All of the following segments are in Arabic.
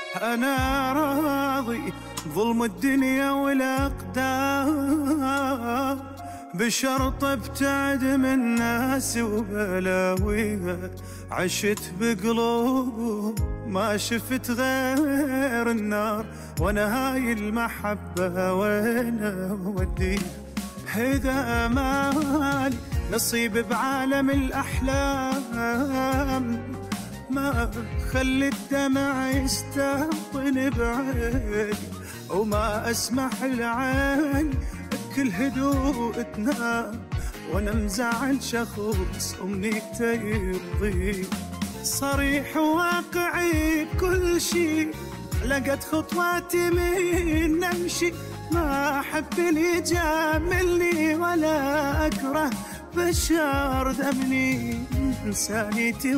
أنا راضي ظلم الدنيا والأقدار، بشرط ابتعد من ناس وبلاويها. عشت بقلوب ما شفت غير النار، وانا هاي المحبة وين اوديها؟ إذا مالي نصيب بعالم الأحلام، ما خلي الدمع يستهطن بعيني، وما أسمح العين بكل هدوء تنام، وانا مزعل شخص أمنيته يرضي. صريح وواقعي بكل شي، لقت خطواتي من نمشي، ما أحب اللي يجاملني ولا أكره بشار ذمني. إنسانيتي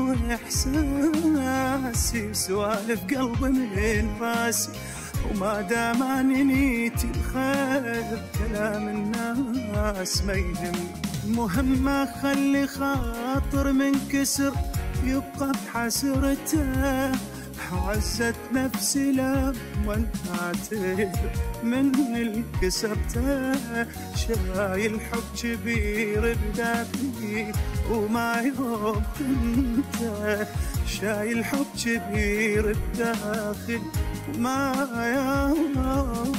وإحساسي سوالف قلبي من راسي، وما دام أني نيتي الخير كلام الناس ما يهمني. المهم ما أخلي خاطر منكسر يبقى بحسرته، عزت نفسي لما انعتذر من اللي كسبته. شايل حب كبير بداخلي وما يوم كنته، شايل حب كبير بداخلي وما يوم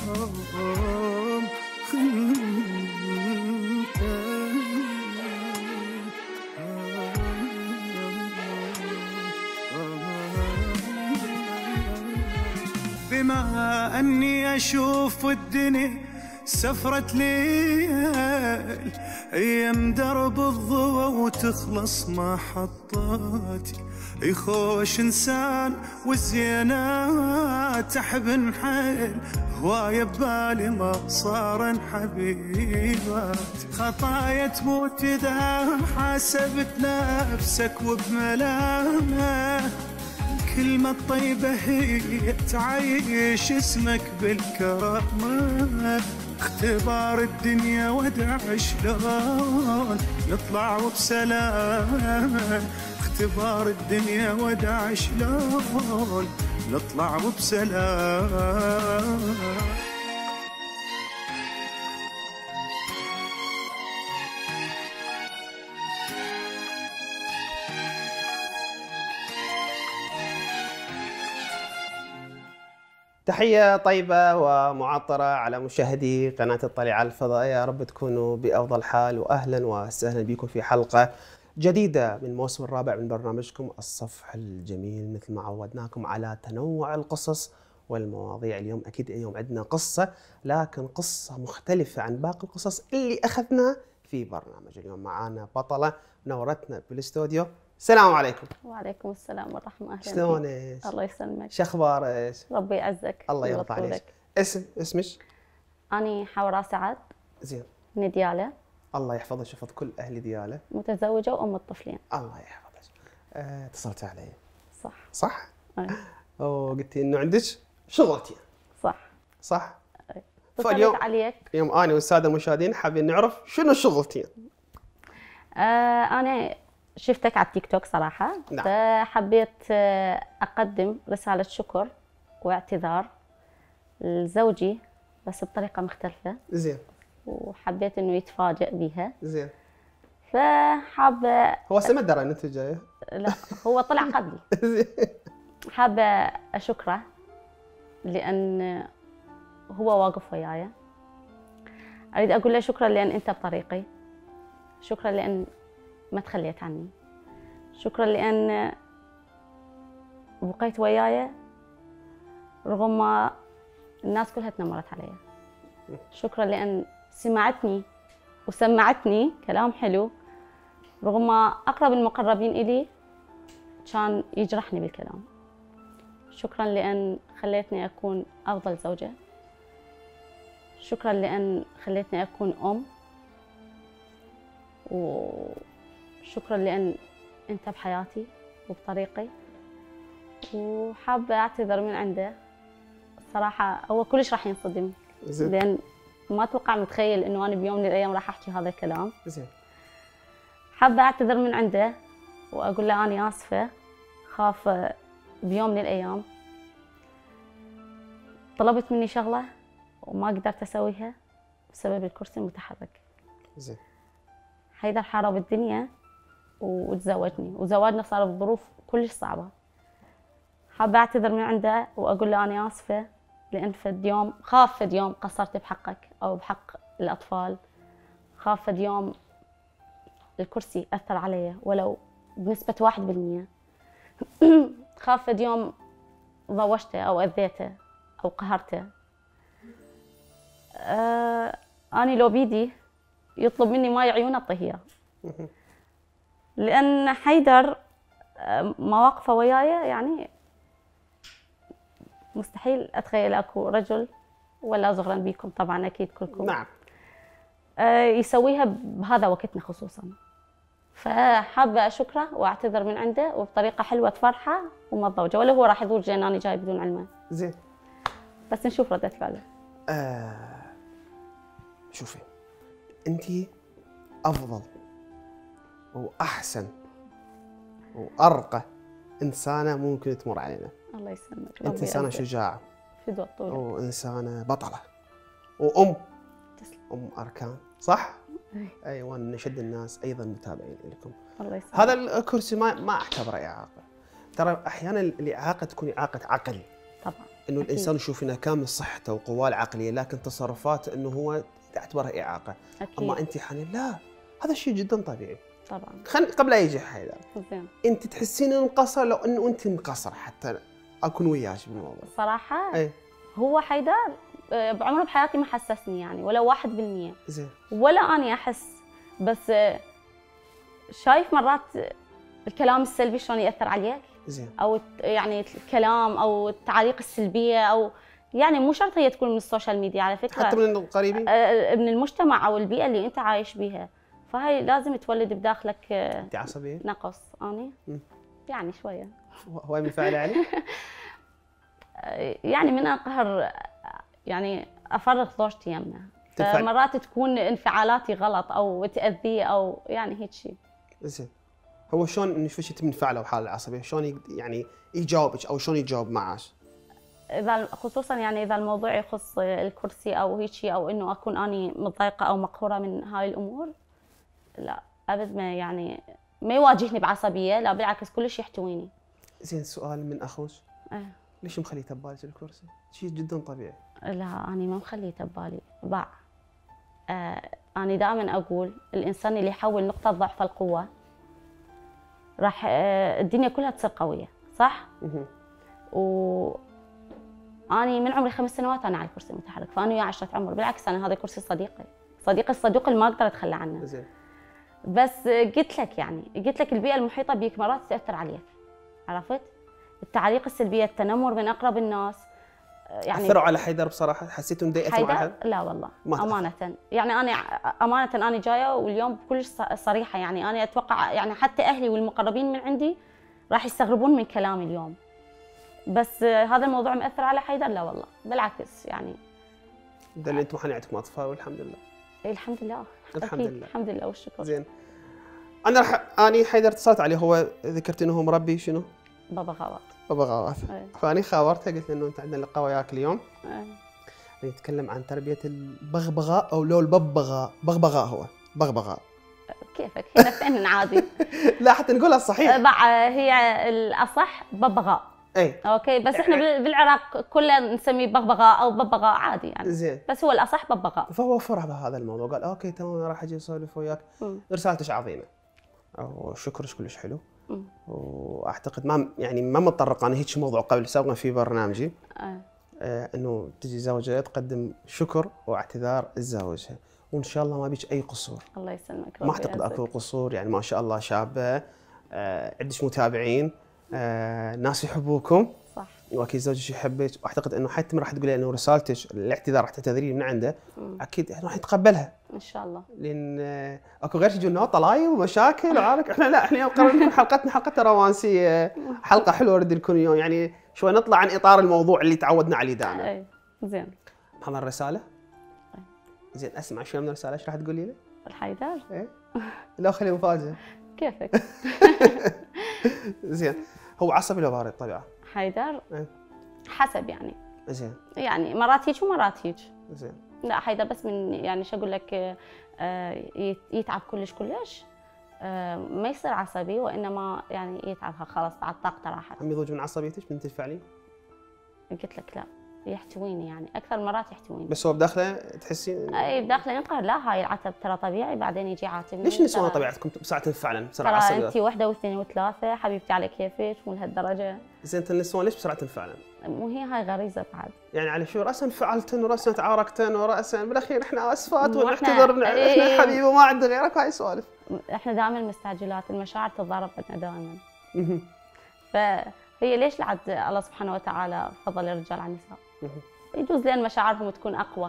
كنته. بما أني أشوف الدنيا سفرة ليل، أيام درب الضوء وتخلص محطاتي. يخوش إنسان والزينات أحب حيل، هواية ببالي ما صارن حبيبات. خطايا تموت إذا حاسبت نفسك وبملامة، كلمة الطيبة هي تعيش اسمك بالكرامة. اختبار الدنيا ودع شلون نطلع وبسلام، اختبار الدنيا ودع شلون نطلع وبسلام. تحية طيبة ومعطرة على مشاهدي قناة الطليعة الفضائية، يا رب تكونوا بأفضل حال، وأهلا وسهلا بكم في حلقة جديدة من الموسم الرابع من برنامجكم الصفح الجميل. مثل ما عودناكم على تنوع القصص والمواضيع، اليوم أكيد اليوم عندنا قصة، لكن قصة مختلفة عن باقي القصص اللي أخذناها في برنامج. اليوم معانا بطلة نورتنا بالاستوديو. السلام عليكم. وعليكم السلام ورحمة. أهلا. شلونك؟ الله يسلمك. شخبارك؟ ربي يعزك. الله يرضى عليك. اسمك؟ أني حوراء سعد. زين. من ديالى. الله يحفظك ويحفظ كل أهل ديالى. متزوجة وأم الطفلين. الله يحفظك. اتصلت علي. صح. صح؟ أي. وقلتي إنه عندك شغلتين. صح. صح؟ أي. فاليوم عليك. اليوم أنا والسادة المشاهدين حابين نعرف شنو الشغلتين. أنا شفتك على التيك توك صراحة. نعم. فحبيت أقدم رسالة شكر واعتذار لزوجي بس بطريقة مختلفة. زين. وحبيت إنه يتفاجئ بيها. زين. فحابة. هو ما درى إن أنت جاية؟ لا، هو طلع قبلي. زين. حابة أشكره لأن هو واقف وياي. أريد أقول له شكرا لأن أنت بطريقي، شكرا لأن ما تخليت عني، شكرا لأن بقيت وياي رغم ما الناس كلها تنمرت علي، شكرا لأن سمعتني وسمعتني كلام حلو رغم ما أقرب المقربين إلي كان يجرحني بالكلام، شكرا لأن خليتني أكون أفضل زوجة، شكرا لأن خليتني أكون أم، وشكرا لأن أنت بحياتي وبطريقي. وحابة أعتذر من عنده صراحة، هو كلش راح ينصدم لأن ما أتوقع متخيل إنه أنا بيوم من الأيام راح أحكي هذا الكلام. زين. حابة أعتذر من عنده وأقول له أنا آسفة، خاف بيوم من الأيام طلبت مني شغله وما قدرت اسويها بسبب الكرسي المتحرك. زين. حيدر حارب الدنيا وتزوجني، وزواجنا صار بظروف كلش صعبه. حابه اعتذر من عنده واقول له اني اسفه، لان فد يوم خاف فد يوم قصرت بحقك او بحق الاطفال، خاف فد يوم الكرسي اثر علي ولو بنسبه 1%. خاف فد يوم ضوجته او اذيته او قهرته. اني لو بيدي يطلب مني ماي عيونه اعطيه اياه، لان حيدر مواقفه وياي يعني مستحيل اتخيل اكو رجل ولا زغرا بيكم طبعا اكيد كلكم نعم يسويها بهذا وقتنا خصوصا. فحابه اشكره واعتذر من عنده وبطريقه حلوه تفرحه وما تضوجه، ولا هو راح يضوج لان انا جاي بدون علمه. زين. بس نشوف رده فعله. شوفي، انت افضل واحسن وارقى انسانه ممكن تمر علينا. الله يسلمك. انت انسانه شجاعه فدوى الطول وانسانه بطله وام. تسلم. ام اركان، صح؟ اي، وانا نشد الناس ايضا متابعين لكم. الله يسلمك. هذا الكرسي ما اعتبره اعاقه. ترى احيانا الاعاقه تكون اعاقه عقل، طبعا انه أكيد. الانسان يشوف انه كامل صحته وقواه العقليه، لكن تصرفاته انه هو تعتبرها اعاقه. أكيد. اما انت حنين لا، هذا شيء جدا طبيعي. طبعا. قبل لا يجي حيدر، زين. انت تحسين انه مقصر، لو انه انت مقصر حتى اكون وياك بالموضوع. صراحه اي هو حيدر بعمره بحياتي ما حسسني يعني ولا 1%. زين. ولا اني احس، بس شايف مرات الكلام السلبي شلون ياثر عليك، زين. او يعني الكلام او التعاليق السلبيه، او يعني مو شرط هي تكون من السوشيال ميديا على فكره، حتى من القريبين، من المجتمع او البيئه اللي انت عايش بيها. فهي لازم تولد بداخلك انت عصبيه؟ نقص. اني يعني شويه هواي منفعله علي؟ يعني من انقهر يعني افرغ زوجتي يمه، تنفعل. فمرات تكون انفعالاتي غلط او تاذيه او يعني هيك شيء. زين. هو شلون نفشت منفعله وحاله العصبيه، شلون يعني يجاوبك او شلون يجاوب معك؟ اذا خصوصا يعني اذا الموضوع يخص الكرسي او هيك شيء، او انه اكون اني متضايقه او مقهوره من هاي الامور، لا ابد ما يعني ما يواجهني بعصبيه، لا بالعكس كلش يحتويني. زين، سؤال من اخوك، ليش مخليته ببالك الكرسي؟ شيء جدا طبيعي. لا أنا ما مخليته ببالي، باع. أنا دائما أقول الإنسان اللي يحول نقطة ضعف القوة راح الدنيا كلها تصير قوية، صح؟ أنا من عمري 5 سنوات أنا على الكرسي المتحرك، فأنا وياه 10 عمر، بالعكس أنا هذا كرسي صديقي الصدوق اللي ما أقدر أتخلى عنه. زين. بس قلت لك البيئة المحيطة بيك مرات تأثر عليك، عرفت؟ التعاليق السلبية، التنمر من أقرب الناس يعني اثروا على حيدر بصراحه؟ حسيتوا ان اثروا على حيدر؟ لا والله امانه، يعني انا جايه واليوم بكل صريحه، يعني انا اتوقع يعني حتى اهلي والمقربين من عندي راح يستغربون من كلامي اليوم، بس هذا الموضوع مأثر على حيدر؟ لا والله بالعكس يعني. ده اللي انتم حن عندكم اطفال والحمد لله. الحمد لله. الحمد أكيد. لله. الحمد لله والشكر. زين. اني حيدر اتصلت عليه، هو ذكرت انه هو مربي شنو؟ ببغاوات. ببغاوات. فاني خابرته قلت له انه انت عندنا لقاء وياك اليوم. نتكلم عن تربيه البغبغاء او لو الببغاء، بغبغاء هو بغبغاء. كيفك هنا فين عادي؟ لا حتى نقولها الصحيح. هي الاصح ببغاء. اي اوكي، بس احنا بالعراق كلنا نسميه بغبغاء او ببغاء عادي يعني. زين. بس هو الاصح ببغاء. فهو فرح بهذا الموضوع، قال اوكي تمام انا راح اجي اسولف وياك. رسالتك عظيمه وشكرك كلش حلو. واعتقد ما متطرق انا هيك موضوع قبل سابقا في برنامجي. انه تجي زوجة تقدم شكر واعتذار لزوجها، وان شاء الله ما بيك اي قصور. الله يسلمك. ما اعتقد اكو قصور، يعني ما شاء الله شابه، عندك متابعين، ناس يحبوكم. صح. واكيد زوجك يحبك، واعتقد انه حتى راح تقولي انه رسالتك الاعتذار راح تعتذرين من عنده، اكيد راح يتقبلها ان شاء الله. لان اكو غير يجونا طلايب ومشاكل وعارك. احنا لا، احنا قررنا حلقتنا حلقه رومانسيه، حلقه حلوه نريد نكون اليوم يعني شوي نطلع عن اطار الموضوع اللي تعودنا عليه دائما. اي زين. محضر الرساله؟ زين، اسمع شوي من الرساله، ايش راح تقولي له؟ الحيدر؟ ايه لا خلي مفاجاه. كيفك؟ زين. هو عصبي لو بارد طبيعه؟ حيدر؟ ايه؟ حسب يعني. زين. يعني مرات هيك ومرات هيك. زين. لا حيدر بس من يعني شو اقول لك يتعب كلش ما يصير عصبي، وانما يعني يتعب خلاص بعد طاقته راحت. عم يضوج من عصبيتك من تنفعلي؟ قلت لك لا، يحتويني يعني اكثر مرات يحتويني. بس هو بداخله تحسين؟ اي بداخله ينقهر. لا هاي العتب ترى طبيعي، بعدين يجي عاتبني. ليش النسوان طبيعتكم بسرعه تنفعلن بسرعه ترى عصبيه؟ انت وحده واثنين وثلاثه حبيبتي على كيفك مو لهالدرجه. زين انت النسوان ليش بسرعه تنفعلن؟ مو هي هاي غريزه بعد. يعني على شو راسا فعلتن وراسا تعاركتن وراسا بالاخير احنا اسفات مو ونعتذر احنا حبيبي وما عندنا غيرك وهاي سوالف. احنا دائما مستعجلات، المشاعر تتضارب عندنا دائما. فهي ليش لعد الله سبحانه وتعالى فضل الرجال على النساء؟ يجوز لان مشاعرهم تكون اقوى.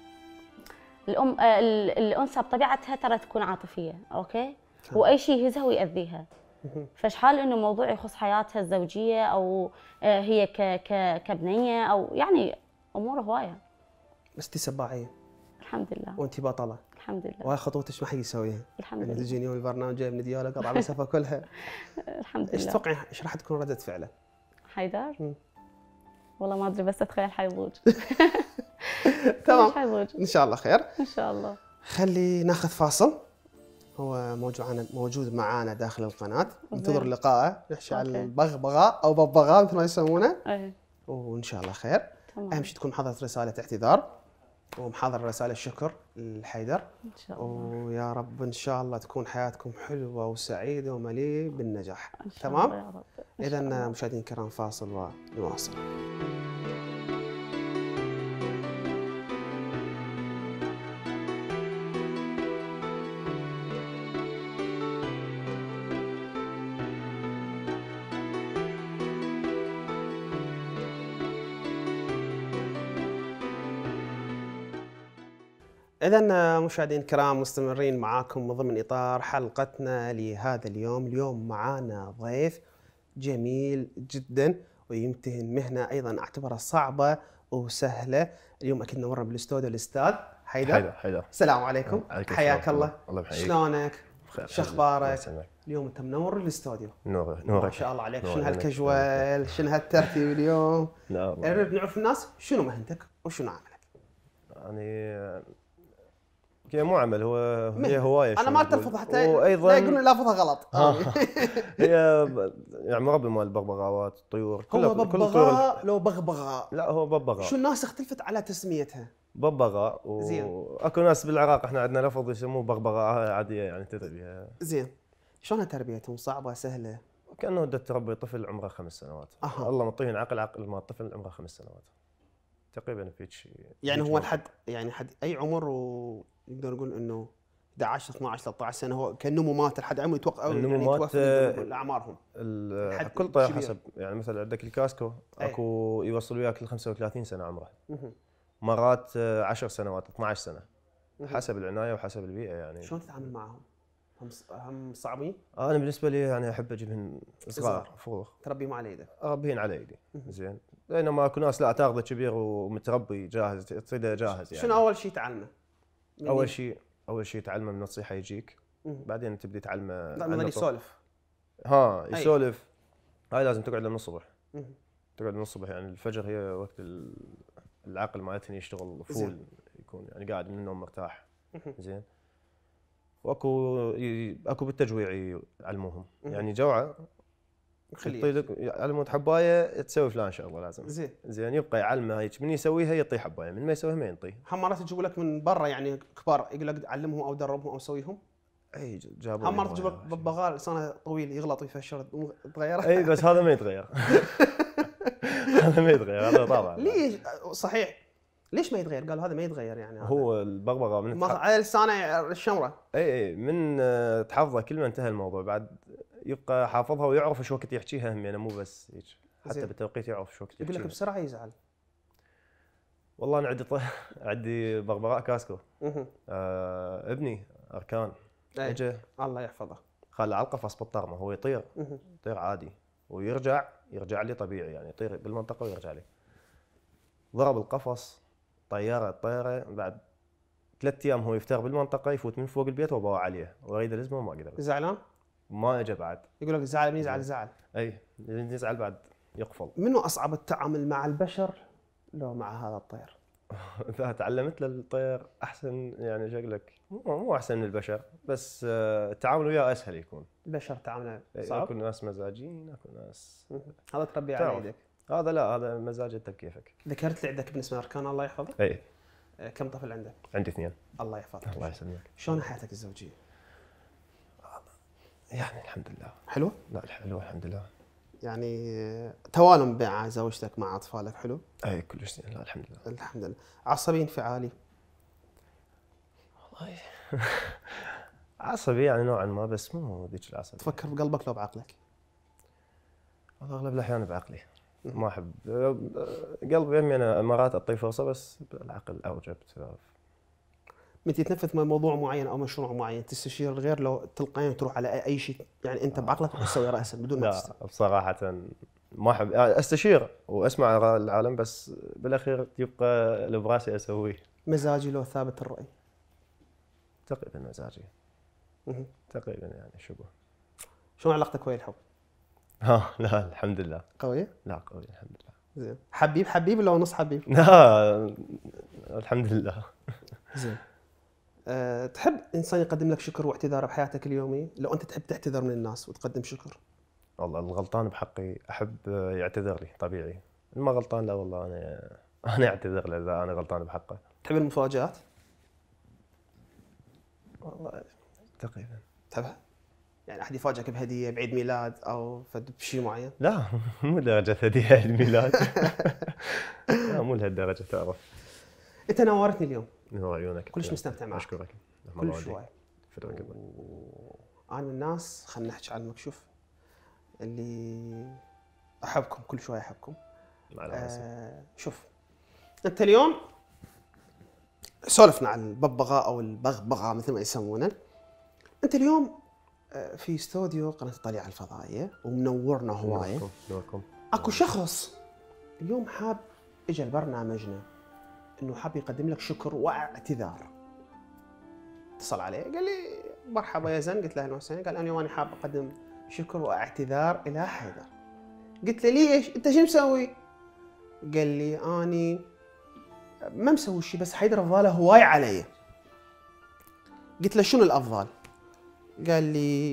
الانثى بطبيعتها ترى تكون عاطفيه، اوكي؟ واي شيء يهزها ويأذيها. فشحال انه موضوع يخص حياتها الزوجيه او هي كبنيه او يعني امور هوايه. بس انت سباعيه. الحمد لله. وانت بطله. الحمد لله. وهاي خطوتك ما حد يسويها. الحمد يعني لله. تجيني يوم البرنامج جايب ديالة قطع المسافه كلها. الحمد ايش لله. تتوقعين ايش راح تكون رده فعله؟ حيدر؟ والله ما ادري بس اتخيل حيضوج. تمام. حيضوج ان شاء الله خير. ان شاء الله. خلي ناخذ فاصل. هو موجود معانا داخل القناه، ننتظر لقائه، نحكي عن البغبغاء او ببغاء مثل ما يسمونه. ايه وان شاء الله خير. تمام. اهم شيء تكون محضره رساله اعتذار ومحضره رساله شكر لحيدر. ان شاء الله. ويا رب ان شاء الله تكون حياتكم حلوه وسعيده ومليئه بالنجاح. إن شاء تمام؟ الله يا رب. إن شاء اذا الله. مشاهدينا الكرام فاصل ونواصل. إذا مشاهدينا الكرام مستمرين معاكم ضمن إطار حلقتنا لهذا اليوم. اليوم معانا ضيف جميل جدا ويمتهن مهنة أيضا أعتبرها صعبة وسهلة. اليوم أكيد نورنا بالاستوديو الأستاذ حيدر. حيدر. السلام عليكم. حياك الله. الله يحييك. شلونك؟ بخير. شو أخبارك؟ يسلمك. اليوم أنت منور الاستوديو. نورك. ما شاء الله عليك. شنو هالكجوال؟ شنو هالترتيب اليوم؟ لا نريد نعرف الناس شنو مهنتك وشنو عملك؟ يعني هي مو عمل، هي هوايه. انا ما تلفظ حتى وايضا لا يقولون لافظها غلط. هي يعني مربي مال البغبغاوات الطيور. هو ببغاء لو بغبغاء؟ لا هو ببغاء. شو الناس اختلفت على تسميتها؟ ببغاء زين. واكو ناس بالعراق احنا عندنا لفظ يسموه بغبغاء عاديه يعني تدري بها. زين. شلون تربيتهم؟ صعبه سهله؟ كانه بدك تربي طفل عمره 5 سنوات. الله معطيهن عقل ما الطفل عمره 5 سنوات تقريبا فيك شيء. يعني هو الحد يعني حد اي عمر، ونقدر نقول انه 11 12 13 سنه هو كانه مات لحد عمره يتوقع النمومات اعمارهم. كل طير حسب. يعني مثلا عندك الكاسكو اكو يوصل وياك ل 35 سنه عمره. مرات 10 سنوات 12 سنه حسب العنايه وحسب البيئه. يعني شلون تتعامل معهم؟ هم صعبين؟ انا بالنسبه لي يعني احب اجيبهن صغار فروخ تربيهم على ايدك؟ اربيهن على ايدي. زين. بينما اكو ناس لا تاخذه كبير ومتربي جاهز تصيده جاهز. يعني شنو اول شيء تعلمه؟ اول شيء تعلمه من النصيحه يجيك. بعدين تبدي تعلمه. لا من يسولف. يسولف. هاي لازم تقعد لمن الصبح. تقعد من الصبح. يعني الفجر هي وقت العقل مالتهن يشتغل فول. يكون يعني قاعد من النوم مرتاح. زين. واكو بالتجويع يعلموهم. يعني جوعه يعطي لك علموا حبايه تسوي فلان شغله لازم. زين يبقى يعلمه هيك من يسويها يعطيه حبايه، من ما يسويها ما ينطيه. هم مرات يجيبوا لك من برا يعني كبار يقول لك علمهم او دربهم او سويهم. اي جابوا. هم مرات يجيبوا لك ببغاء لسانه طويل يغلط ويفشر تغيره. اي بس هذا ما يتغير. هذا ما يتغير. هذا طبعا. ليش؟ صحيح ليش ما يتغير؟ قالوا هذا ما يتغير يعني. هو البغبغاء من على لسانه الشمره. اي من تحفظه كل ما انتهى الموضوع بعد يبقى حافظها ويعرف ايش وقت يحكيها هم. يعني مو بس هيك حتى بالتوقيت يعرف ايش وقت يحكيها. يقول لك بسرعه يزعل. والله انا عندي بغبغاء كاسكو. ابني اركان اجى الله يحفظه خلى على القفص بالطرمه. هو يطير عادي ويرجع لي طبيعي. يعني يطير بالمنطقه ويرجع لي. ضرب القفص طياره بعد 3 ايام هو يفتر بالمنطقه يفوت من فوق البيت وباوع عليه واريد الازمه وما قدر. زعلان؟ ما اجى بعد. يقول لك زعل من يزعل. اي يزعل بعد يقفل. منو اصعب التعامل مع البشر لو مع هذا الطير؟ اذا تعلمت للطير احسن، يعني شكلك مو احسن من البشر، بس التعامل وياه اسهل يكون. البشر تعامله صعب؟ اكو ناس مزاجيين، اكو ناس هذا تربي على تعرف. يدك؟ هذا لا، هذا مزاج انت بكيفك. ذكرت لي عندك ابن اسمه اركان، الله يحفظه. اي كم طفل عندك؟ عندي 2. الله يحفظك. الله يسلمك. شلون حياتك الزوجيه؟ يعني الحمد لله حلوه؟ لا حلوه الحمد لله. يعني توالم مع زوجتك مع اطفالك حلو؟ اي كلش زين، لا الحمد لله. الحمد لله. عصبي انفعالي؟ والله عصبي يعني نوعا ما، بس مو ذيك العصبية. تفكر بقلبك لو بعقلك؟ والله اغلب الاحيان بعقلي، ما احب قلبي يمي، انا مرات اعطيه فرصه، بس بالعقل اوجب. متى تنفذ موضوع معين او مشروع معين تستشير الغير لو تلقائيا تروح على اي شيء، يعني انت بعقلك تسوي راسا بدون ما تستشير؟ لا بصراحه ما احب استشير واسمع آراء العالم، بس بالاخير يبقى اللي براسي اسويه. مزاجي لو ثابت الراي؟ تقريبا مزاجي تقريبا، يعني شبه. شلون علاقتك ويا الحب؟ لا الحمد لله قويه؟ لا قوي الحمد لله. زين. حبيب حبيب ولا نص حبيب؟ لا الحمد لله. زين. تحب انسان يقدم لك شكر واعتذار بحياتك اليوميه؟ لو انت تحب تعتذر من الناس وتقدم شكر؟ والله الغلطان بحقي احب يعتذر لي، طبيعي. ما غلطان لا والله انا اعتذر له اذا انا غلطان بحقه. تحب المفاجآت؟ والله تقريبا. تحبها؟ يعني احد يفاجئك بهديه بعيد ميلاد او بشيء معين؟ لا مو درجة هدية عيد ميلاد. لا مو لهالدرجة تعرف. انت نورتني اليوم. نور عيونك. كلش مستمتع معك. اشكرك. كل شوي. فداك الله. انا من الناس، خلينا نحكي على المكشوف، اللي احبكم كل شوي احبكم. شوف انت اليوم سولفنا عن الببغاء او البغبغاء مثل ما يسمونه. انت اليوم في استوديو قناه الطليعه الفضائيه ومنورنا هوايه. نوركم. اكو شخص اليوم حاب اجى لبرنامجنا انه حاب يقدم لك شكر واعتذار. اتصل علي قال لي مرحبا يا زن، قلت له اهلا وسهلا. قال انا حاب اقدم شكر واعتذار الى حيدر. قلت له ليش؟ انت شو مسوي؟ قال لي اني ما مسوي شيء، بس حيدر افضاله هواي علي. قلت له شنو الافضال؟ قال لي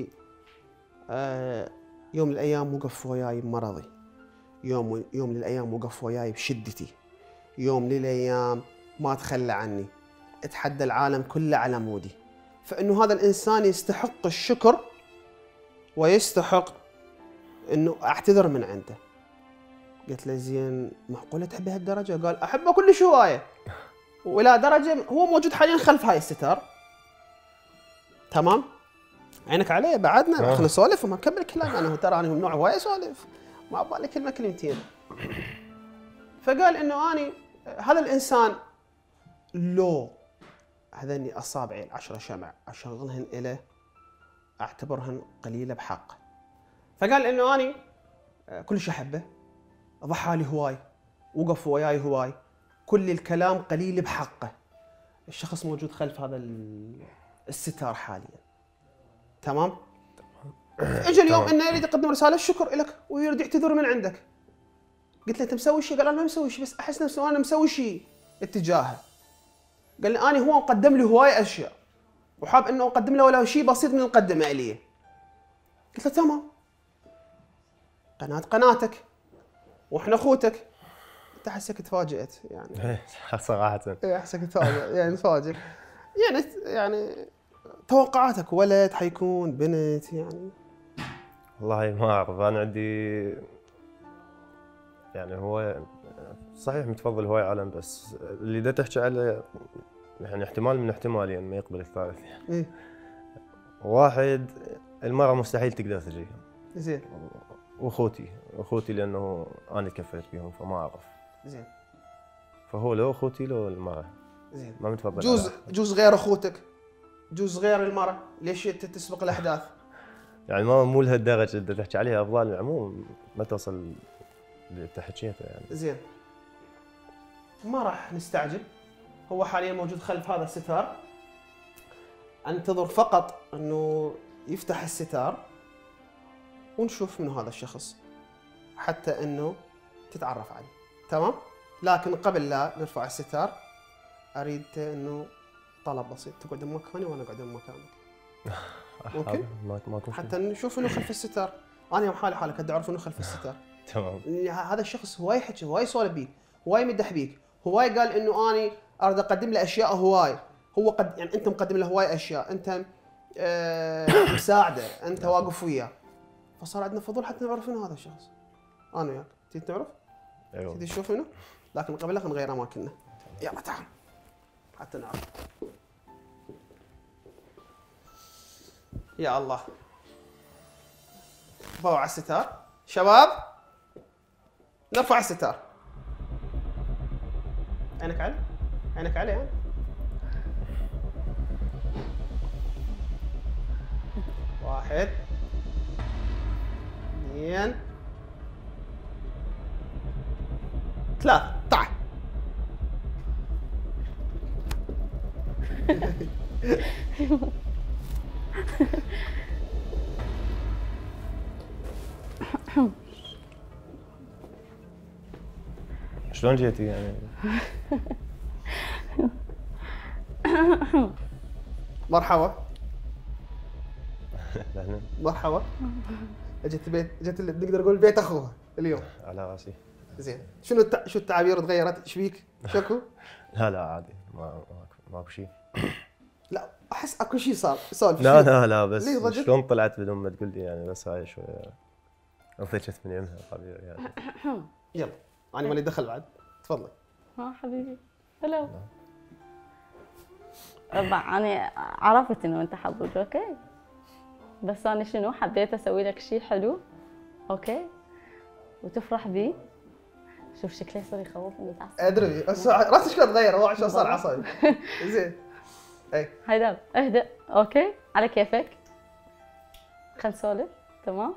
يوم من الايام وقف وياي بمرضي، يوم من الايام وقف وياي بشدتي، يوم من الايام ما تخلى عني، اتحدى العالم كله على مودي. فانه هذا الانسان يستحق الشكر ويستحق انه اعتذر من عنده. قلت له زين معقوله تحب هالدرجه؟ قال احبه كلش هوايه، والى درجه هو موجود حاليا خلف هاي الستار. تمام؟ عينك عليه بعدنا، خلينا نسولف وما نكمل كلام. انا ترى انا من نوع هوايه اسولف، ما بالي كلمه كلمتين. فقال انه اني هذا الانسان لو هذني اصابعي 10 شمع اشغلهن اليه اعتبرهن قليله بحقه. فقال انه اني كلش احبه، ضحى لي هواي، وقف وياي هواي، كل الكلام قليل بحقه. الشخص موجود خلف هذا الستار حاليا. تمام؟ اجى اليوم انه يريد يقدم رساله شكر لك ويريد يعتذر من عندك. قلت له انت مسوي شيء؟ قال انا ما مسوي شيء، بس احس نفسي انا مسوي شيء اتجاهه. قال لي انا هو مقدم لي هواي اشياء وحاب انه اقدم له ولو شيء بسيط من المقدمه الي. قلت له تمام، قناتك واحنا اخوتك. انت احسك تفاجئت يعني. صراحه احسك تفاجئ يعني تفاجئ يعني توقعاتك ولد حيكون بنت يعني؟ والله ما اعرف. انا عندي يعني هو صحيح متفضل هواي عالم، بس اللي دا تحكي عليه يعني احتمال من احتمالين ما يقبل الثالث يعني. ايه واحد المرأة مستحيل تقدر تجيهم. زين. واخوتي لانه انا كفيت بيهم فما اعرف. زين. فهو لو اخوتي لو المرأة. زين. ما متفضل. جوز غير اخوتك، جوز غير المرأة، ليش انت تسبق الاحداث؟ يعني ما مو لهالدرجة اللي تحكي عليها افضال العموم، ما توصل اللي انت حكيته يعني. زين. ما راح نستعجل، هو حاليا موجود خلف هذا الستار. انتظر فقط انه يفتح الستار ونشوف من هذا الشخص حتى انه تتعرف عليه. تمام؟ لكن قبل لا نرفع الستار اريد انه طلب بسيط، تقعد بمكاني وانا اقعد بمكانك. ممكن؟ ماكو شيء. حتى نشوف انه خلف الستار. انا يوم حالي حالك ادي اعرف انه خلف الستار. تمام. هذا الشخص هواي حكي، هواي سولف بيك، هواي مدح بيك، هواي قال انه اني اريد اقدم له اشياء هواي. هو قد يعني انت مقدم له هواي اشياء، انت مساعده، انت واقف وياه. فصار عندنا فضول حتى نعرف انه هذا الشخص. انا وياك تريد تعرف؟ ايوه. تريد تشوف منه؟ لكن قبل لا نغير اماكننا. يلا تعال حتى نعرف. يا الله. ضوء على الستار. شباب نرفع الستار. عينك علي؟ عينك علي ها؟ واحد، اثنين، ثلاثة، تعال. شلون جيتي يعني؟ مرحبا. لهنا مرحبا. اجت البيت، اجت نقدر نقول بيت اخوها اليوم. على راسي. زين، شو التعابير تغيرت؟ ايش بيك؟ شكو؟ لا عادي، ماكو شيء. لا احس اكو شيء صار، سولف. لا بس ليه ضجت؟ شلون طلعت بدون ما تقول لي يعني، بس هاي شويه انضجت من يمها طبيعي يعني. يلا انا مالي دخل بعد، تفضل. حبيبي هلا. طبعا انا عرفت انه انت حظوظ اوكي، بس انا شنو حبيت اسوي لك شيء حلو اوكي وتفرح بيه. شوف شكله صار يخوفني. ادري بس راسي شلون تغير، هو عشان صار عصبي. زين اي هيدا اهدأ اوكي على كيفك. خلينا نسولف تمام.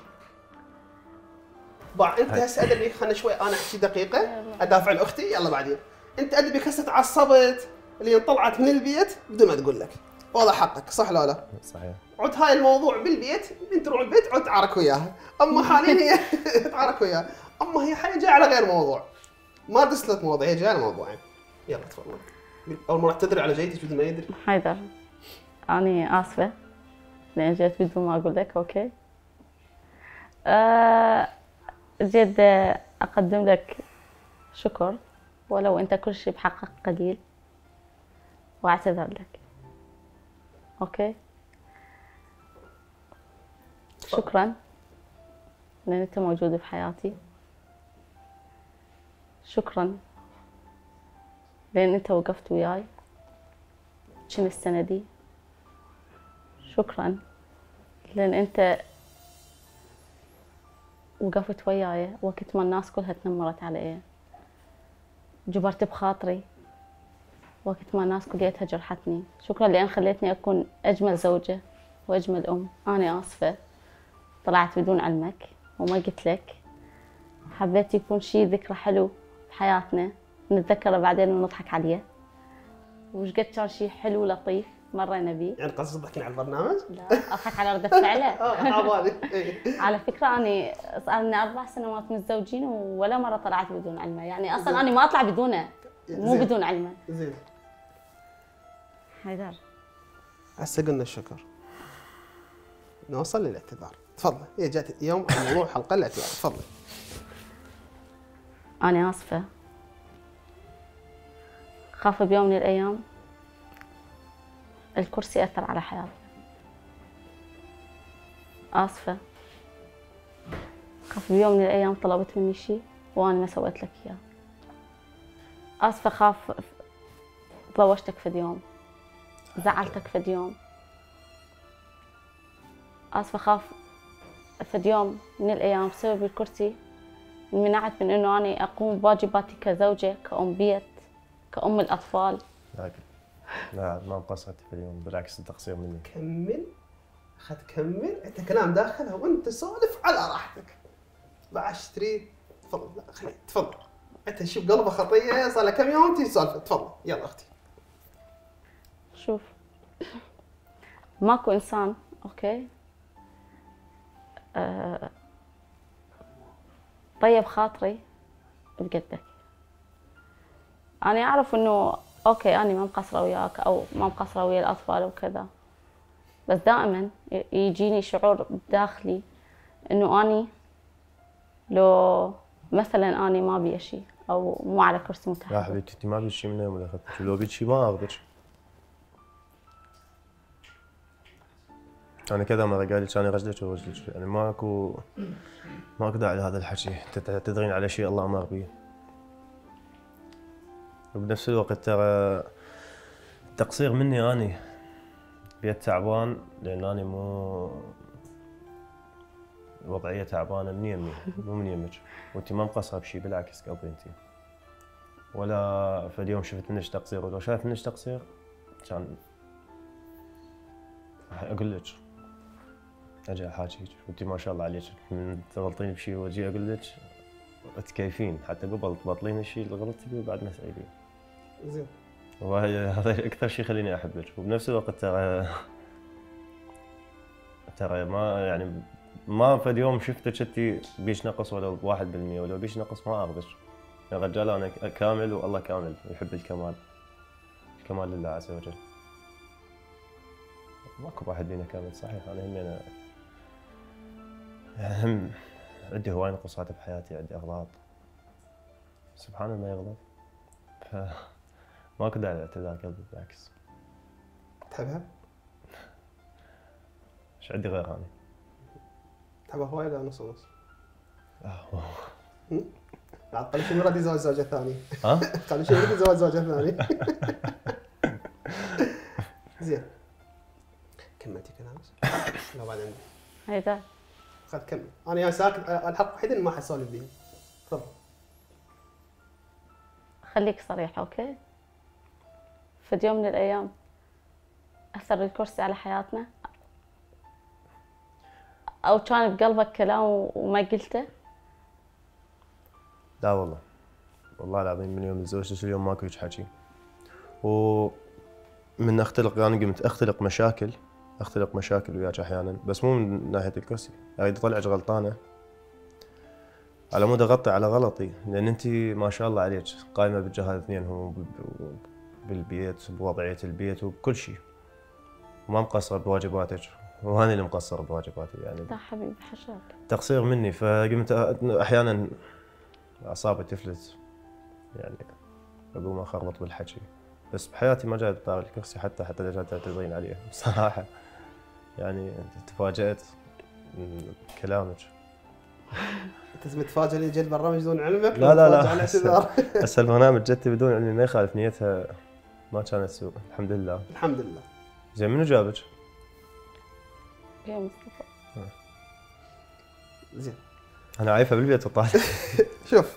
انت هسه ادري، خلنا شوي انا احكي دقيقه ادافع عن اختي. يلا بعدين انت ادري هسه تعصبت اللي طلعت من البيت بدون ما تقول لك، والله حقك صح لا لا؟ صحيح. عد هاي الموضوع بالبيت، من تروح البيت عد تعارك وياها. اما حاليا هي تعارك وياها، اما هي حاليا جايه على غير موضوع، ما دسلت موضوع، هي جايه على موضوعين. يلا تفضل. اول مره تدري على جيتك بدون ما يدري. حيدر أنا آسفة لأن جيت بدون ما أقول لك أوكي. جيت أقدم لك شكر ولو أنت كل شيء بحقك قليل، وأعتذر لك أوكي. شكرا لأن أنت موجود بحياتي. شكرا لأن أنت وقفت وياي كنت السندي. شكرا لأن أنت وقفت وياي وقت ما الناس كلها تنمرت علي، جبرت بخاطري وقت ما الناس كليتها جرحتني. شكرا لأن خليتني أكون أجمل زوجة وأجمل أم. أنا آسفة طلعت بدون علمك وما قلت لك، حبيت يكون شي ذكرى حلو بحياتنا نتذكره بعدين ونضحك عليه، وش قد كان شي حلو لطيف مرينا بيه. يعني قصدك تضحكين على البرنامج؟ لا اضحك على ردة فعله. عبالي. على فكرة أنا صار لنا 4 سنوات متزوجين ولا مرة طلعت بدون علمه، يعني أصلا أنا ما أطلع بدونه، مو زين. بدون علمه. زين حيدر هسه قلنا الشكر، نوصل للاعتذار. تفضل. هي جات يوم موضوع حلقه الاعتذار. تفضل. أنا آسفة، خاف بيوم من الأيام الكرسي أثر على حياتي. آسفة، خاف بيوم من الأيام طلبت مني شيء وأنا ما سويت لك إياه. آسفة، خاف ضوجتك فد يوم، زعلتك فد يوم. آسفة، خاف فد يوم من الأيام بسبب الكرسي منعت من إنه أنا أقوم بواجباتي كزوجة، كأم بيت، كأم الأطفال. لا ما قصرت في اليوم، بالعكس التقصير مني. كمل اخذ كمل، انت كلام داخلها وانت سولف على راحتك. بعد تريد تفضل. لا خلي تفضل، انت شوف قلبه خطيه صار له كم يوم تجي تسولف. تفضل يلا اختي. شوف، ماكو إنسان أوكي طيب خاطري بقدك. انا اعرف انه اوكي انا ما مقصره وياك او ما مقصره ويا الاطفال وكذا، بس دائما يجيني شعور بداخلي انه اني لو مثلا اني ما بي شيء او مو على كرسي لا متحرك. حبيبتي انت ما بيك شيء من يوم اللي اخذتك، لو بيك شيء ما اخذك. انا كذا مره قال لي كان يرجلك ورجلك، يعني ماكو داعي لهذا الحكي، انت تدرين على شيء الله امر به. وبنفس الوقت ترى تقصير مني اني بيت تعبان، لان اني مو وضعيه تعبانه من يمي مو من يمك، وانت ما مقصره بشيء، بالعكس قبل انت ولا فاليوم شفت منك تقصير، ولو شايف منك تقصير كان اقول لك اجي احاكيك، وانت ما شاء الله عليك من تغلطين بشيء واجي اقول لك تكيفين، حتى قبل تبطلين الشيء اللي غلطتي به وبعد ما تسالين. زين. وهذا اكثر شيء يخليني احبك، وبنفس الوقت ترى ما يعني ما في اليوم شفتك انت بيش نقص ولا 1%، ولو بيش نقص ما اخذك. يا رجال انا كامل والله كامل يحب الكمال، الكمال لله عز وجل. ماكو واحد فينا كامل صحيح، انا همي يعني هم عندي هواي نقصات بحياتي، عندي اغلاط سبحان الله يغلط، ماكو داعي للاعتذار قلبي بالعكس. تحبها؟ ايش عندي غير انا؟ تحبها هواي ولا نص نص؟ آه. بعد قال شو يريد يتزوج زوجة ثانية؟ ها؟ قال شو يريد يتزوج زوجة ثانية؟ زين. كملتي كلامك؟ لا بعد عندي. هيدا خذ كمل. انا يا ساكت الحلقة الوحيدة اللي ما حسولف بيها. تفضل. خليك صريح اوكي. في يوم من الايام اثر الكرسي على حياتنا او كان بقلبك كلام وما قلته؟ لا والله، والله العظيم من يوم تزوجت اليوم ماكو هيك حكي. ومن اختلق انا قمت اختلق مشاكل وياك احيانا، بس مو من ناحيه الكرسي، اريد اطلعك غلطانه على مود اغطي على غلطي، لان انت ما شاء الله عليك قايمه بالجهاز اثنين، هم بالبيت بوضعيه البيت وبكل شيء، وما مقصره بواجباتك، وهاني اللي مقصر بواجباتي يعني. لا حبيبي حشاك. تقصير مني، فقمت احيانا اعصابي تفلت، يعني اقوم اخربط بالحكي، بس بحياتي ما جاي بطاري الكرسي حتى اذا جات تعتذرين عليه بصراحه، يعني تفاجأت من كلامك. انت متفاجئ اللي جاي البرنامج بدون علمك؟ لا هسه البرنامج جتي بدون علمي ما يخالف، نيتها ما كانت سوء الحمد لله. الحمد لله. زين منو جابك؟ يا مصطفى. زين. انا عايفه بالبيت وطالع. شوف،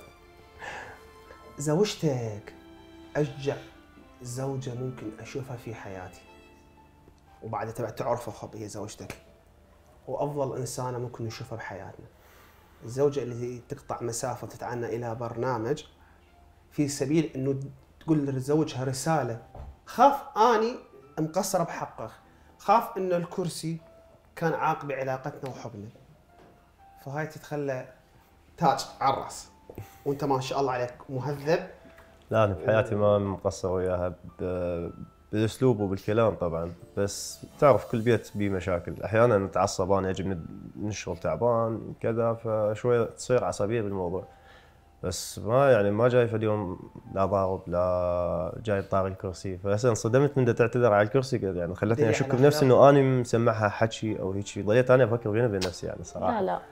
زوجتك اشجع زوجة ممكن اشوفها في حياتي، وبعد تبع تعرفها خب هي زوجتك، وافضل انسانة ممكن نشوفها بحياتنا. الزوجة اللي تقطع مسافة وتتعنى الى برنامج في سبيل انه تقول لزوجها رسالة، خاف اني مقصرة بحقك، خاف انه الكرسي كان عاق بعلاقتنا وحبنا، فهاي تتخلى تاج على الراس، وانت ما شاء الله عليك مهذب. لا انا بحياتي ما مقصر وياها بالاسلوب وبالكلام طبعا، بس تعرف كل بيت بيه مشاكل، احيانا نتعصب، انا اجي من الشغل تعبان كذا، فشويه تصير عصبيه بالموضوع، بس ما جاي في اليوم لا ضارب لا جاي طاري الكرسي، فهسه انصدمت من تعتذر على الكرسي يعني خلتني اشك بنفسي انه انا مسمعها حكي او هيك، ضليت انا افكر بيني وبين نفسي يعني صراحه. لا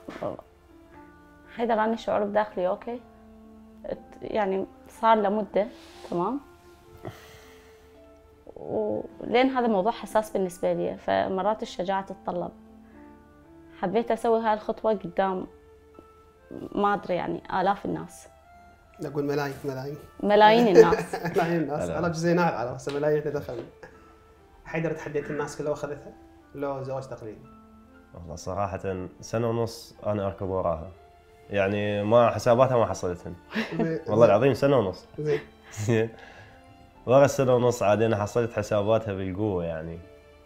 هيدا راني شعور بداخلي اوكي، يعني صار له مده تمام، ولين هذا الموضوع حساس بالنسبه لي، فمرات الشجاعه تتطلب. حبيت اسوي هاي الخطوه قدام ما ادري يعني آلاف الناس. نقول ملايين ملايين الناس. ملايين الناس على جزينات، على راسه ملايين دخلنا. حيدر تحديت الناس كلها واخذتها؟ لو زواج تقليدي؟ والله صراحة سنة ونص أنا أركض وراها، يعني ما حساباتها ما حصلتهن. والله العظيم سنة ونص. زين. ورا السنة ونص عاد أنا حصلت حساباتها بالقوة يعني،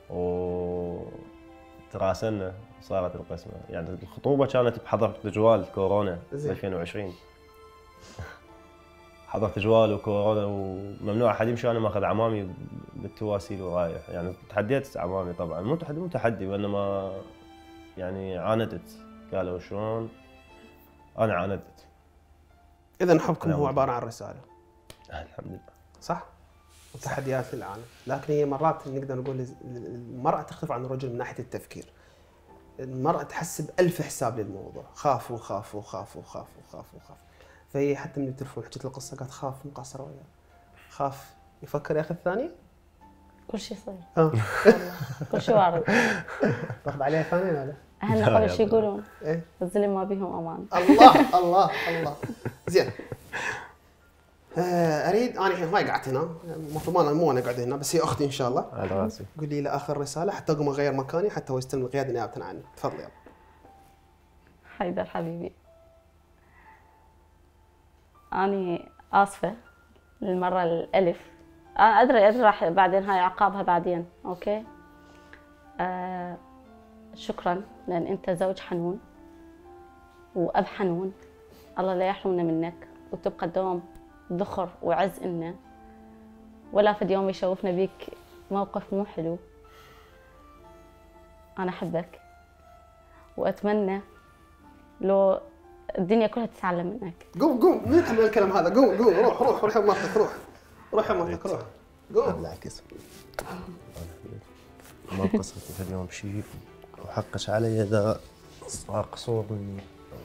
تراسلنا صارت القسمة، يعني الخطوبة كانت بحظر جوال كورونا 2020. حضرت جوال وكورونا وممنوع احد يمشي، انا ماخذ عمامي بالتواسيل ورايح. يعني تحديت عمامي طبعا، مو تحدي وانما يعني عاندت. قالوا شلون؟ انا عاندت. اذا حبكم هو عباره عن رساله. الحمد لله. صح؟ وتحديات للعالم، لكن هي مرات نقدر نقول المراه تختلف عن الرجل من ناحيه التفكير. المراه تحس بألف حساب للموضوع، خافوا خافوا خافوا خافوا خافوا خافوا. فهي حتى من التلفون حكيت القصه قالت خاف مقصره وياه. خاف يفكر ياخذ الثانيه؟ كل شيء يصير. والله كل شيء وارد. تاخذ عليها ثانيه ولا؟ اهلنا قبل شو يقولون؟ ايه الظلم ما بيهم امان. الله الله الله. زين. اريد انا الحين هاي قعدت هنا، المفروض مو انا قاعد هنا بس هي اختي ان شاء الله. على راسي. قولي لي اخر رساله حتى اقوم اغير مكاني حتى هو يستلم القياده نيابه عني. تفضل يلا. حيدر حبيبي، أني آسفة للمرة الألف. أنا أدري راح بعدين هاي عقابها بعدين، أوكي؟ شكراً لأن أنت زوج حنون وأب حنون. الله لا يحرمنا منك وتبقى دوم ذخر وعز إلنا، ولا في يوم يشوفنا بيك موقف مو حلو. أنا أحبك وأتمنى لو الدنيا كلها تتعلم منك. قوم مين يحمل الكلام هذا؟ قوم روح مرتك روح مرتك روح. قوم. بالعكس. ما قصرت في اليوم شيء وحقش علي اذا صار قصور مني.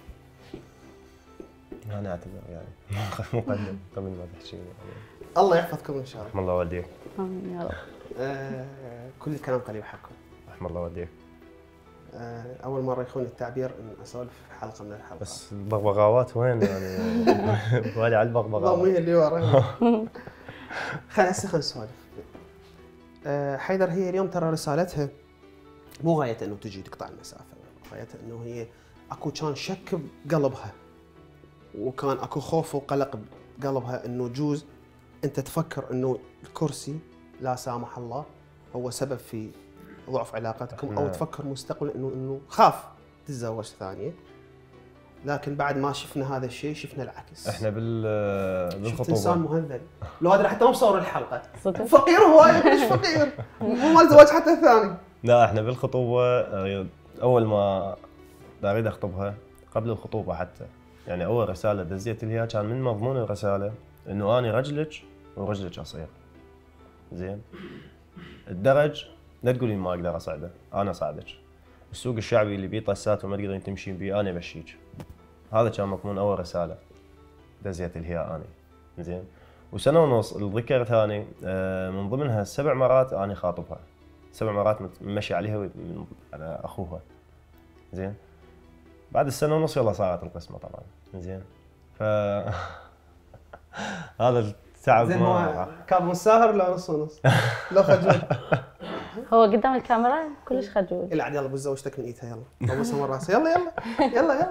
انا اعتذر يعني مقدم قبل ما تحكي يعني. الله يحفظكم ان شاء الله. رحم الله والديك. آمين يا رب. كل الكلام قريب حقكم. رحم الله والديك. اول مره يخون التعبير ان اسولف في حلقه من الحلقات. بس البغبغاوات وين يعني؟ بالي على البغبغاوات. ضامين اللي ورا. خلينا نسولف. حيدر هي اليوم ترى رسالتها مو غايتها انه تجي تقطع المسافه، غايتها انه هي اكو كان شك بقلبها وكان اكو خوف وقلق بقلبها انه جوز انت تفكر انه الكرسي لا سامح الله هو سبب في ضعف علاقتكم، او تفكر مستقبلا انه خاف تتزوج ثانيه. لكن بعد ما شفنا هذا الشيء شفنا العكس. احنا بالخطوبه انسان مهذب. لو هذا حتى ما مصور الحلقه. صدق؟ فقير هو مش فقير. مو مال زواج حتى الثاني. لا احنا بالخطوبه اول ما اريد اخطبها قبل الخطوبه حتى يعني اول رساله دزيت لها كان من مضمون الرساله انه انا رجلك ورجلك اصير. زين. الدرج لا تقولي ما اقدر اصعده، انا اصعدك. السوق الشعبي اللي بيه طسات وما تقدرين تمشين بيه انا بمشيك. هذا كان مضمون اول رساله دزيت لها انا. زين. وسنه ونص الذكر ثاني من ضمنها 7 مرات انا خاطبها. 7 مرات مشي عليها على اخوها. زين. بعد السنه ونص يلا صارت القسمه طبعا. زين. ف هذا التعب زين. ما هو كان مساهر لا نص ونص؟ لو خجول. هو قدام الكاميرا كلش خجول. العب يلا بوز زوجتك من ايدها يلا. بوسها من راسها يلا.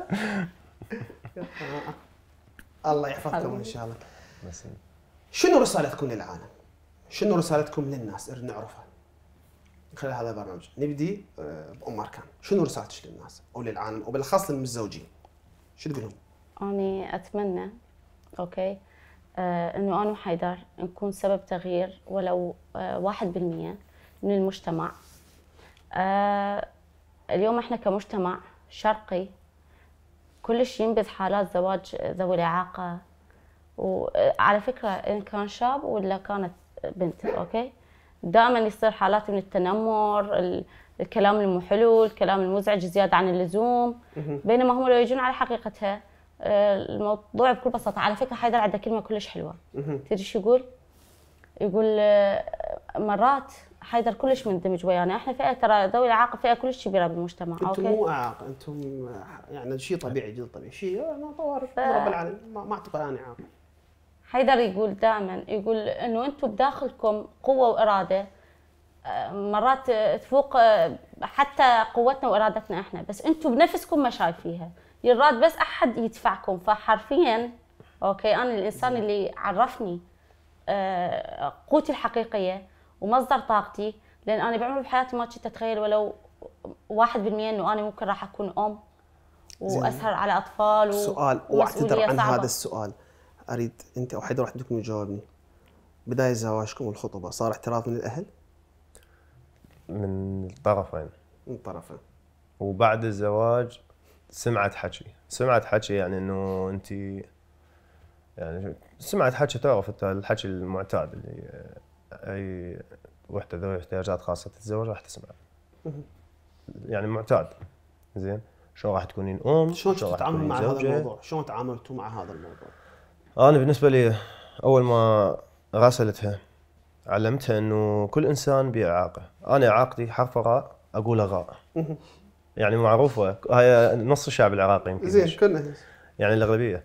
الله يحفظكم ان شاء الله. شنو رسالتكم للعالم؟ شنو رسالتكم للناس؟ نريد نعرفها خلال هذا البرنامج. نبدي بأم أركان. شنو رسالتك للناس او للعالم وبالاخص للمتزوجين؟ شو تقول لهم؟ أنا أتمنى أوكي إنه أنا وحيدر نكون سبب تغيير ولو 1% من المجتمع. اليوم إحنا كمجتمع شرقي كلش ينبذ حالات زواج ذوي الإعاقة، وعلى فكرة إن كان شاب ولا كانت بنت أوكي دائما يصير حالات من التنمر، الكلام المو حلو، الكلام المزعج زيادة عن اللزوم، بينما هم لو يجون على حقيقتها الموضوع بكل بساطة. على فكرة حيدر عنده كلمة كلش حلوة. تدري شو يقول؟ يقول مرات حيدر كلش مندمج ويانا، احنا فئة ترى ذوي الإعاقة فئة كلش كبيرة بالمجتمع. انتم مو إعاقة، انتم يعني شيء طبيعي جدا طبيعي، شيء طوارئ رب العالمين. ما اعتقد انا إعاقة. حيدر يقول دائما يقول انه انتم بداخلكم قوة وإرادة مرات تفوق حتى قوتنا وإرادتنا احنا، بس انتم بنفسكم ما شايفيها، يراد بس احد يدفعكم. فحرفيا اوكي انا الانسان اللي عرفني قوتي الحقيقيه ومصدر طاقتي، لان انا بعمري بحياتي ما كنت اتخيل ولو 1% انه انا ممكن راح اكون ام واسهر على اطفال سؤال واعتذر عن هذا السؤال. اريد انت او حيدر واحد منكم يجاوبني. بدايه زواجكم والخطوبه صار اعتراض من الاهل؟ من الطرفين. من الطرفين. وبعد الزواج سمعت حكي يعني انه انت يعني سمعت حكي، تعرف انت الحكي المعتاد اللي اي وحده ذوي احتياجات خاصه تتزوج راح تسمع. يعني معتاد. زين شلون راح تكونين ام؟ شلون تتعامل مع هذا الموضوع؟ شلون تعاملتوا مع هذا الموضوع؟ انا بالنسبه لي اول ما راسلتها علمتها انه كل انسان بيه اعاقه. انا اعاقتي حرف راء اقولها غاء. يعني معروفه هاي نص الشعب العراقي يمكن. زين كلنا يعني الاغلبيه.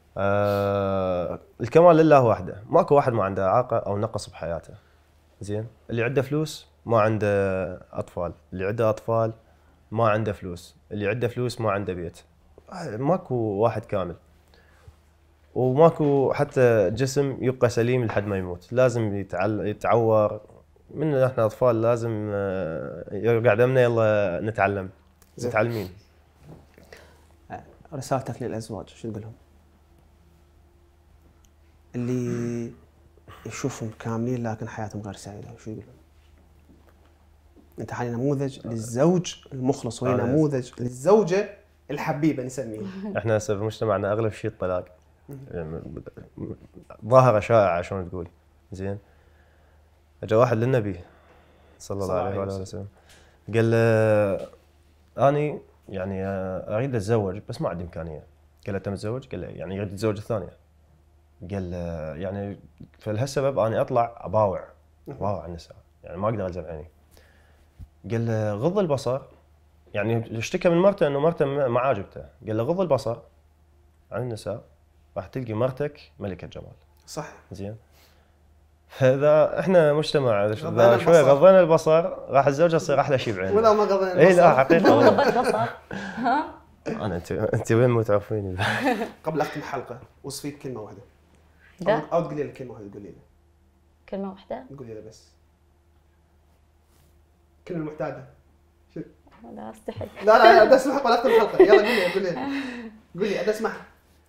الكمال لله وحده، ماكو واحد ما عنده اعاقه او نقص بحياته. زين اللي عنده فلوس ما عنده اطفال، اللي عنده اطفال ما عنده فلوس، اللي عنده فلوس ما عنده بيت. ماكو واحد كامل. وماكو حتى جسم يبقى سليم لحد ما يموت، لازم يتعور. من احنا اطفال لازم يرجع دمنا يلا نتعلم. متعلمين. رسالتك للازواج شو تقول لهم؟ اللي يشوفهم كاملين لكن حياتهم غير سعيده، شو يقول لهم؟ انت حاليا نموذج للزوج المخلص وهي نموذج للزوجه الحبيبه نسميها. احنا هسه بمجتمعنا اغلب شيء الطلاق. يعني ظاهره شائعه شلون تقول. زين اجى واحد للنبي صلى الله عليه وآله وسلم قال له اني يعني اريد اتزوج بس ما عندي امكانيه. قال له انت متزوج؟ قال له يعني يريد يتزوج الثانيه. قال له يعني فلهالسبب اني اطلع اباوع النساء، يعني ما اقدر الزم عيني. قال له غض البصر، يعني اشتكى من مرته انه مرته ما عاجبته. قال له غض البصر عن النساء راح تلقي مرتك ملكة جمال. صح. زين فاذا احنا مجتمع اذا شوي غضينا البصر راح الزوجه تصير احلى شيء بعيننا. ولا ما غضينا البصر. اي لا حقيقه. غض البصر. انا انت وين مو تعرفيني. قبل اختم الحلقه وصفيك كلمه واحده. او تقولي لي كلمه واحده. تقولي لي كلمه واحده؟ قولي لي بس كلمه المعتاده. لا استحي. لا بدي اسمعها قبل اختم الحلقه. يلا قولي بدي اسمعها.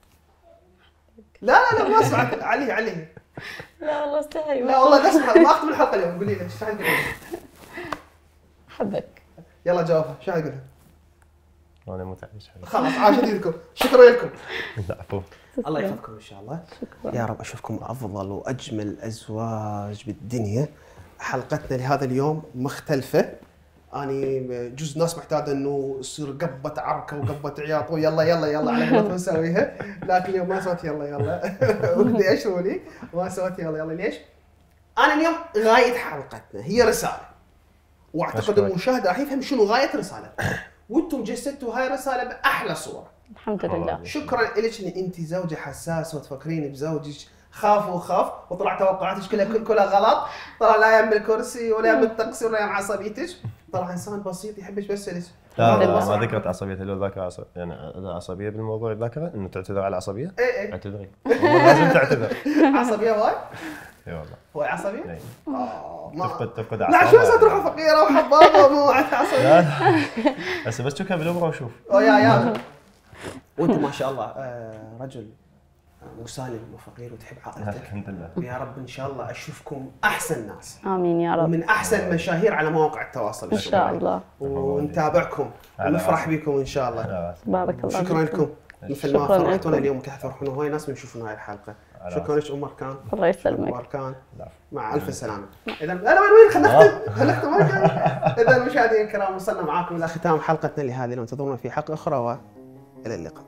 لا ما اسمعك. عليه لا والله استحي. لا والله بدي اسمعها. ما اختم الحلقه اليوم. قولي لي ايش راح تقولي؟ احبك. يلا جاوبها. شو راح تقولها؟ انا مو تعيش. خلاص عاشت ايدكم. شكرا لكم. العفو. الله يحفظكم ان شاء الله. يا رب اشوفكم افضل واجمل ازواج بالدنيا. حلقتنا لهذا اليوم مختلفه. اني جزء ناس محتاجه انه يصير قبه عركه وقبه عياط ويلا على ما نسويها، لكن اليوم ما سويت يلا ودي اشرولي ما سويت يلا ليش؟ انا اليوم غايه حلقتنا هي رساله، واعتقد المشاهد راح يفهم شنو غايه رسالة، وانتم جسدتوا هاي الرساله باحلى صوره. الحمد لله. شكرا لك ان انت زوجه حساسه وتفكرين بزوجك خاف وطلع توقعاتك كلها غلط. طلع لا يم الكرسي ولا يم الطقس ولا يم عصبيتك. طلع انسان بسيط يحبك بس لك. لا ما ذكرت عصبيه. لو ذاكر يعني اذا عصبيه بالموضوع ذاكره انه تعتذر على العصبيه. اي اعتذري لازم تعتذر. عصبيه واي؟ اي والله هو عصبيه؟ تفقد لا شو هسه تروح فقيره وحبابه ومو عصبيه. هسه بس شوفها بالامره وشوف. يا وانت ما شاء الله رجل مسالم وفقير وتحب عائلتك. الحمد لله. ويا رب ان شاء الله اشوفكم احسن ناس. امين يا رب. ومن احسن مشاهير على مواقع التواصل ان شاء الله. ونتابعكم ونفرح بكم ان شاء الله. بارك الله. شكرا لكم مثل ما فرحتونا اليوم كيف فرحونا هواي ناس من يشوفون هاي الحلقه. شكرا لك ام اركان. الله يسلمك. اركان مع الف سلامه. اذا انا وين خلينا نختم اذا مشاهدينا الكرام وصلنا معاكم الى ختام حلقتنا لهذه. وانتظرونا في حلقه اخرى والى اللقاء.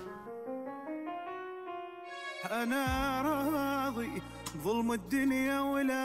أنا راضي ظلم الدنيا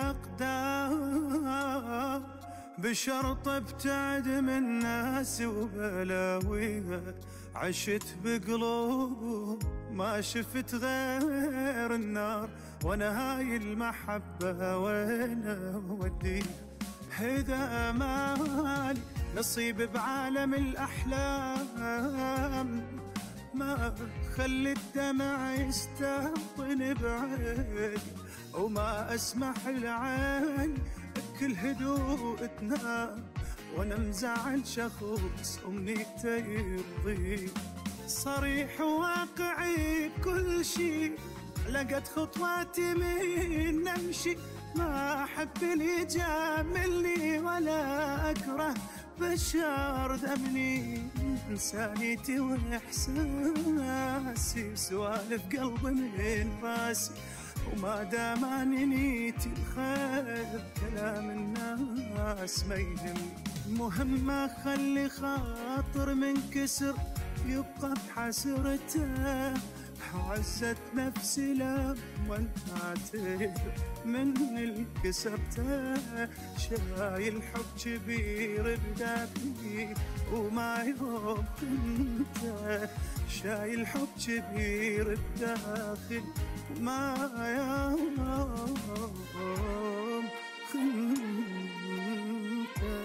والأقدار بشرط ابتعد من ناس وبلاويها. عشت بقلوب ما شفت غير النار، وانا هاي المحبة وين اوديها؟ إذا مالي نصيب بعالم الأحلام ما خلي الدمع يستهطن بعيني، وما اسمح العين بكل هدوء تنام، وانا مزعل شخص امنيته يرضي. صريح وواقعي بكل شي لقت خطواتي من نمشي، ما أحب اللي يجاملني ولا أكره بشار ذمني. إنسانيتي وإحساسي سوالف قلب من راسي، وما دام أني نيتي الخير كلام الناس ما يهمني. المهم ما أخلي خاطر منكسر يبقى بحسرته، عزت نفسي لما انعتذر من اللي كسبته. شايل حب كبير بداخلي وما يوم خنته، شايل حب كبير بداخلي وما يوم خنته.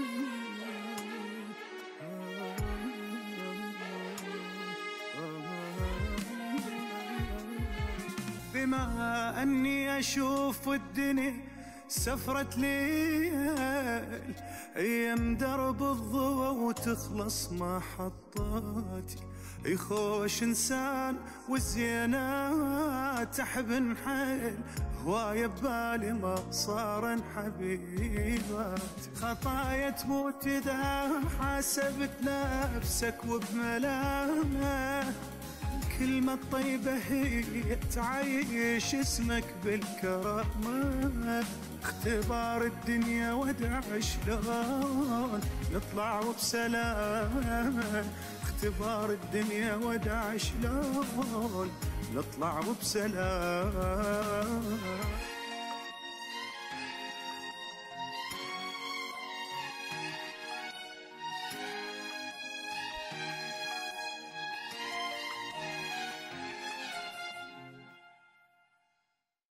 بما أني أشوف الدنيا سفرة ليل، أيام درب الضوء وتخلص محطاتي. يخوش إنسان والزينات أحب حيل، هواية ببالي ما صار حبيبات. خطايا تموت إذا حاسبت نفسك وبملامة، الكلمة الطيبة هي تعيش اسمك بالكرامة. اختبار الدنيا ودع شلون نطلع وبسلام، اختبار الدنيا ودع شلون نطلع وبسلام.